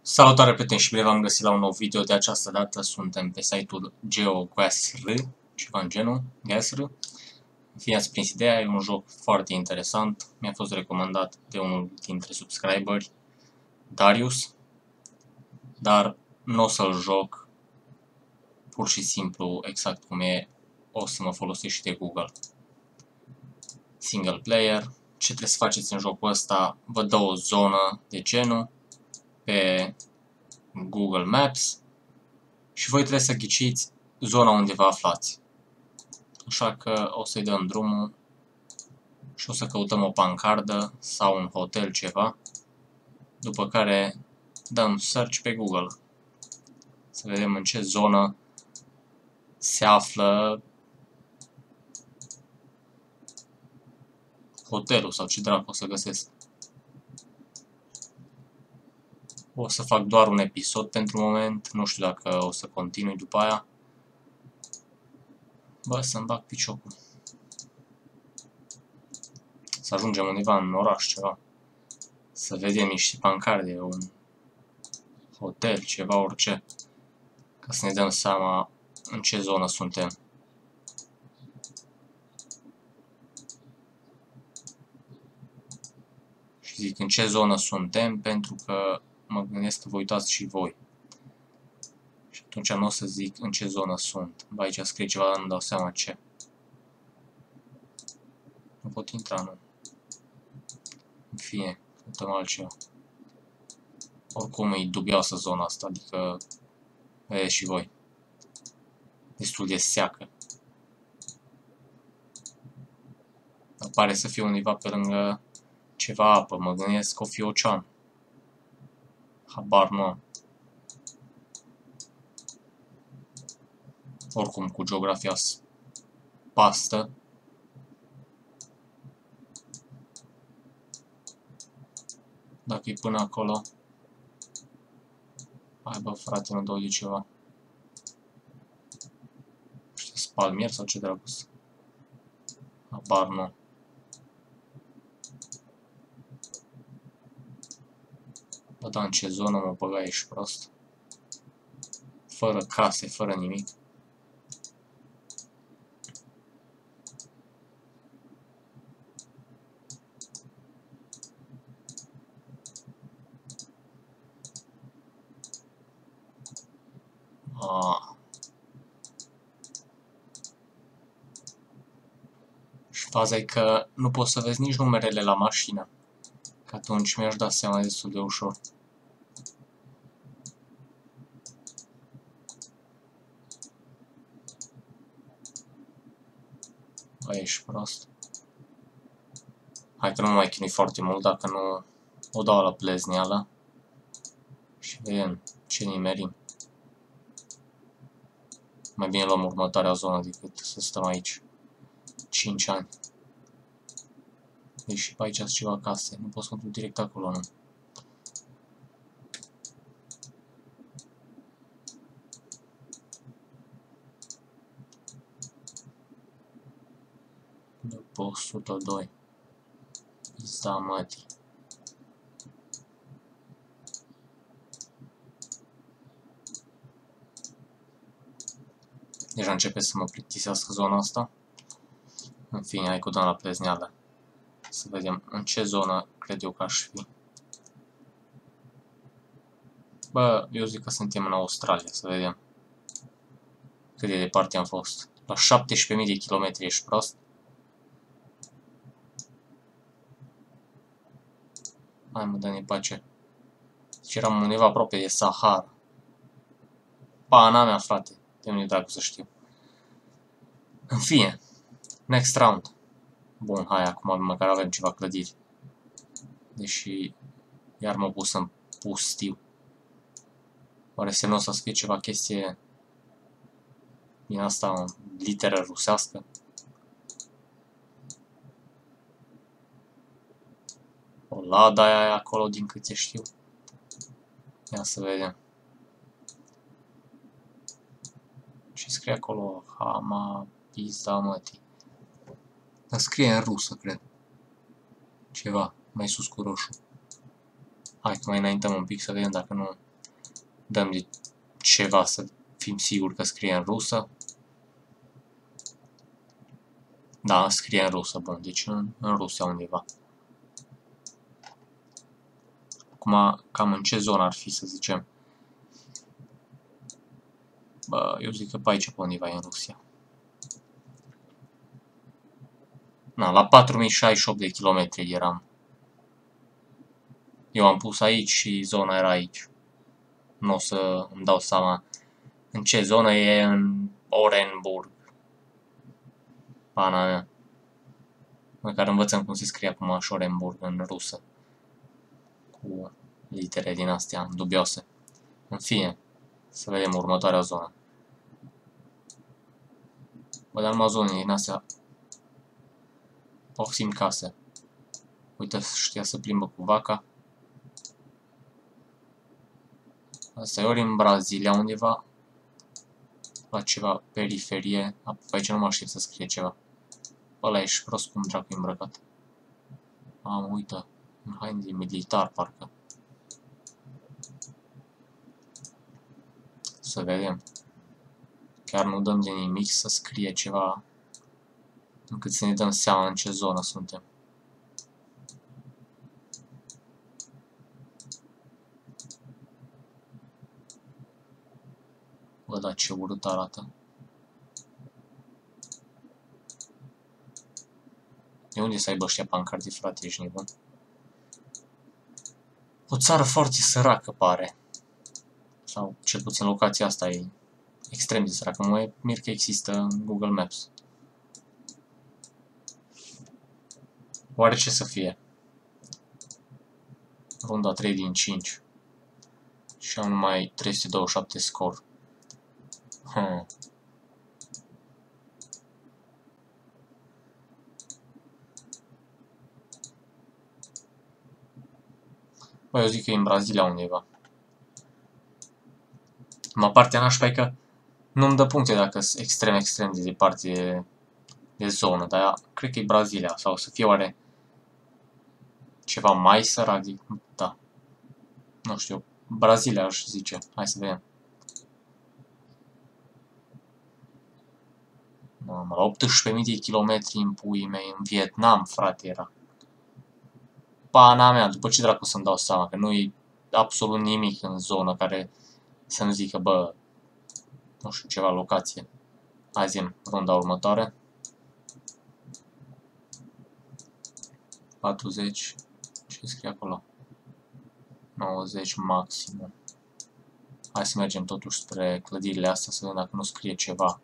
Salutare, prieteni, și bine v-am găsit la un nou video. De această dată suntem pe site-ul GeoGuessr, ceva în genul, Guessr. Fie ați prins ideea, e un joc foarte interesant. Mi-a fost recomandat de unul dintre subscriberi, Darius, dar nu o să-l joc pur și simplu exact cum e, o să mă folosesc și de Google. Single player. Ce trebuie să faceți în jocul ăsta? Vă dă o zonă de genul pe Google Maps și voi trebuie să ghiciți zona unde vă aflați. Așa că o să-i dăm drumul și o să căutăm o pancardă sau un hotel, ceva, după care dăm search pe Google să vedem în ce zonă se află hotelul sau ce dracu o să găsesc. O să fac doar un episod pentru moment, nu știu dacă o să continui după aia. Bă, să-mi bag piciocul. Să ajungem undeva în oraș, ceva. Să vedem niște pancarde, un hotel, ceva, orice. Ca să ne dăm seama în ce zonă suntem. Și zic în ce zonă suntem pentru că mă gândesc că vă uitați și voi. Și atunci nu o să zic în ce zonă sunt. Bă, aici scrie ceva, dar nu dau seama ce. Nu pot intra, nu. În fine, căutăm altceva. Oricum e dubioasă zona asta, adică vedeți și voi. Destul de seacă. Dar pare să fie undeva pe lângă ceva apă, mă gândesc că o fi ocean. Habar nu am. Oricum, cu geografia pastă. Dacă e până acolo. Hai bă, frate, nu dau de ceva. Știu, palmier sau ce dracu? Habar nu. Bă, dar în ce zonă mă băga, ești prost? Fără case, fără nimic. Și faza e că nu poți să vezi nici numerele la mașină. Că atunci mi-aș da seama destul de ușor. Bă, ești prost. Hai că nu mai chinui foarte mult dacă nu o dau la plezneală. Și vedem ce nimerim. Mai bine luăm următoarea zonă decât să stăm aici 5 ani. Deci și pe aici sunt ceva case. Nu pot să mă duc direct acolo, nu. După 102. Pizda mătii. Deja începe să mă plictisească zona asta. În fine, hai cu dăm la plezneală. Să vedem în ce zonă cred eu că aș fi. Bă, eu zic că suntem în Australia, să vedem cât de departe am fost. La 17.000 de kilometri, ești prost? Hai mă, dă-ne pace. Deci eram undeva aproape de Sahara. Pana mea, frate. De unde dracu să știu. În fine. Next round. Bun, hai, acum măcar avem ceva clădiri. Deși iar m-au pus în pustiu. Oare să nu o să fie ceva chestie din asta, în literă rusească? O ladă aia acolo, din câte știu. Ia să vedem. Și scrie acolo Hama pizda mătii. Dar scrie în rusă, cred. Ceva, mai sus cu roșu. Hai că mai înaintăm un pic să vedem dacă nu Dăm de ceva să fim siguri că scrie în rusă. Da, scrie în rusă, bun, deci în Rusia undeva. Acum, cam în ce zonă ar fi, să zicem? Bă, eu zic că pe aici, pe undeva e în Rusia. Na, la 4068 de kilometri eram. Eu am pus aici și zona era aici. Nu o să îmi dau seama în ce zonă e în Orenburg. Pana mea. Măcar învățăm cum se scrie acum Orenburg în rusă. Cu litere din astea dubioase. În fine, să vedem următoarea zonă. Bă, dar numai zone din astea. Poftim case. Uite, știa să plimbă cu vaca. Asta e ori în Brazilia undeva. La ceva periferie. Aici nu mă aștept să scrie ceva. Ăla ești prost cum dracu îmbrăcat. Am, uită. În haine de militar, parcă. Să vedem. Chiar nu dăm de nimic să scrie ceva încât să ne dăm seama în ce zonă suntem. Bă, da, ce urât arată. De unde să aibă ăștia pancarde, frate, ești nebun? O țară foarte săracă, pare. Sau, cel puțin, locația asta e extrem de săracă. Mă mir că există în Google Maps. Oare ce să fie? Runda 3 din 5. Și am numai 327 scor. Bă, eu zic că e în Brazilia undeva. Mă partea nașpa e că nu-mi dă puncte dacă sunt extrem de departe de zonă, dar cred că e Brazilia, sau să fie oare ceva mai sărac, da. Nu știu, Brazilia aș zice, hai să vedem. Mamă, la 18.000 de kilometri în puii mei, în Vietnam, frate, era. Pana mea, după ce dracu să-mi dau seama că nu e absolut nimic în zonă care să nu zică, bă, nu știu, ceva locație. Hai zi, runda următoare. 40, ce scrie acolo? 90 maximum. Hai să mergem totuși spre clădirile astea să vedem dacă nu scrie ceva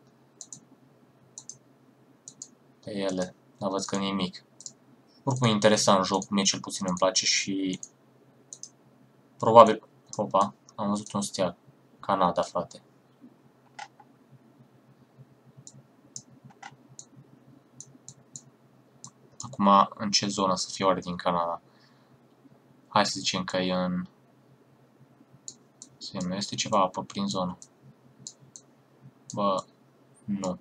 pe ele. Dar văd că nimic. Oricum e interesant jocul, mie cel puțin îmi place și probabil... Opa, am văzut un steag. Canada, frate. Acum, în ce zonă să fie oare din Canada? Hai să zicem că e în... Nu este ceva apă prin zonă. Bă, nu.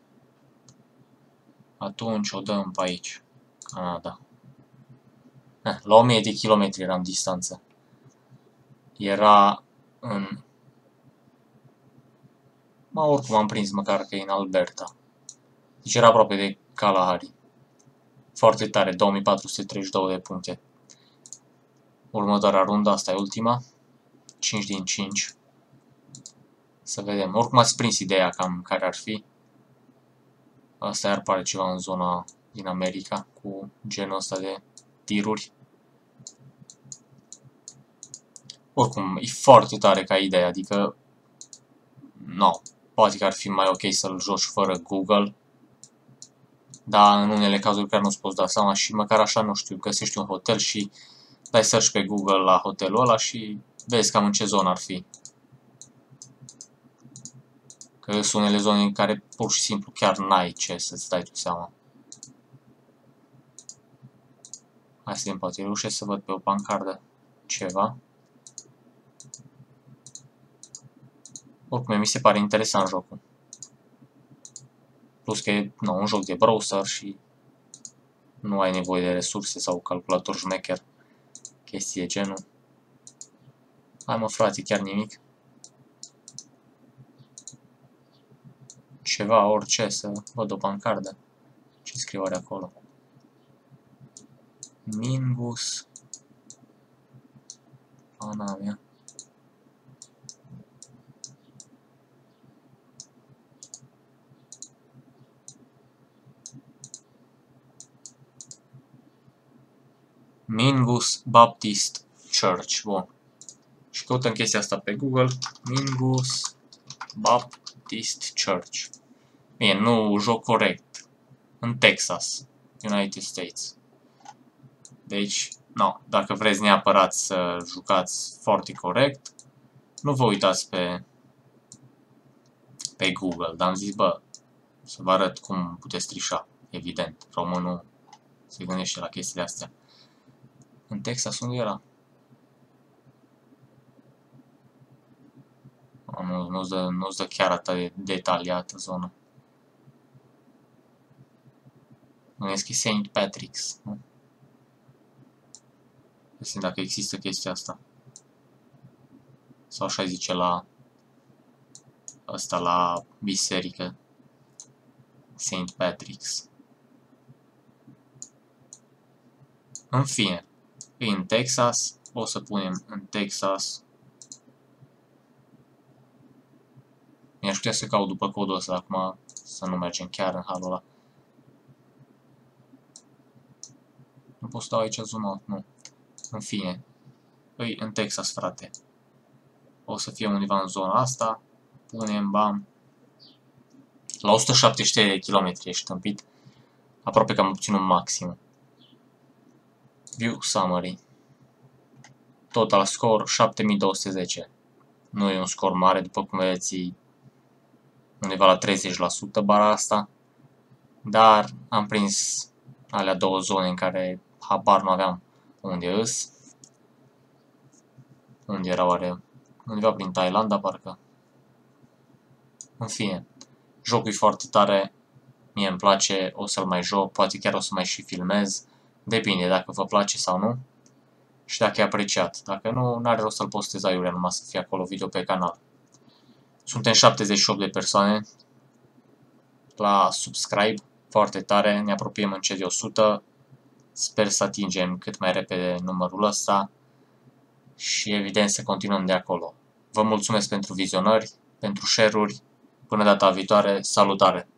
Atunci o dăm pe aici. Canada. La 1000 de kilometri eram distanță. Era în... Mă, oricum am prins măcar că e în Alberta. Deci era aproape de Kalahari. Foarte tare, 2432 de puncte. Următoarea rundă, asta e ultima. 5 din 5. Să vedem. Oricum ați prins ideea cam care ar fi. Asta iar pare ceva în zona din America, cu genul ăsta de tiruri. Oricum, e foarte tare ca idee, adică... No, poate că ar fi mai ok să-l joci fără Google. Dar în unele cazuri chiar nu-ți poți da seama și măcar așa, nu știu, găsești un hotel și dai search pe Google la hotelul ăla și vezi cam în ce zonă ar fi. Că sunt unele zone în care pur și simplu chiar n-ai ce să-ți dai tu seama. Hai să vedem, poate reușesc să văd pe o pancardă ceva. Oricum, mi se pare interesant jocul. Plus că e un joc de browser și nu ai nevoie de resurse sau calculator șmecher. Chestii de genul. Hai mă frate, chiar nimic. ceva, orice, să văd o pancardă. Ce scriu are acolo? Mingus. Ana mea. Mingus Baptist Church. Bun. Și căutăm chestia asta pe Google. Mingus Baptist Church. Bine, nu joc corect. În Texas, United States. Deci, no, dacă vreți neapărat să jucați foarte corect, nu vă uitați pe Google. Dar am zis, bă, să vă arăt cum puteți trișa. Evident, românul se gândește la chestiile astea. În Texas, unde era? Nu-ți dă chiar atât de detaliată zonă. Nu e St. Patrick's, nu? Să dacă există chestia asta. Sau așa zice la asta, la biserică. St. Patrick's. În fine, e în Texas. O să punem în Texas. Mi-aș putea să caut după codul ăsta acum, să nu mergem chiar în halul ăla. Nu pot să dau aici zoom out, nu. În fine, îi în Texas, frate. O să fie undeva în zona asta. Punem, bam. La 173 de kilometri ești tâmpit. Aproape că am obținut maxim. View summary. Total score 7210. Nu e un scor mare, după cum vedeți, undeva la 30% bara asta. Dar am prins alea două zone în care habar nu aveam unde îs. Unde era oare? Undeva prin Thailanda, parcă. În fine, jocul e foarte tare. Mie îmi place, o să-l mai joc, poate chiar o să mai și filmez. Depinde dacă vă place sau nu. Și dacă e apreciat. Dacă nu, n-are rost să-l postez aiurea, numai să fie acolo video pe canal. Suntem 78 de persoane la subscribe. Foarte tare, ne apropiem încet de 100. Sper să atingem cât mai repede numărul ăsta. Și evident să continuăm de acolo. Vă mulțumesc pentru vizionări, pentru share-uri. Până data viitoare, salutare!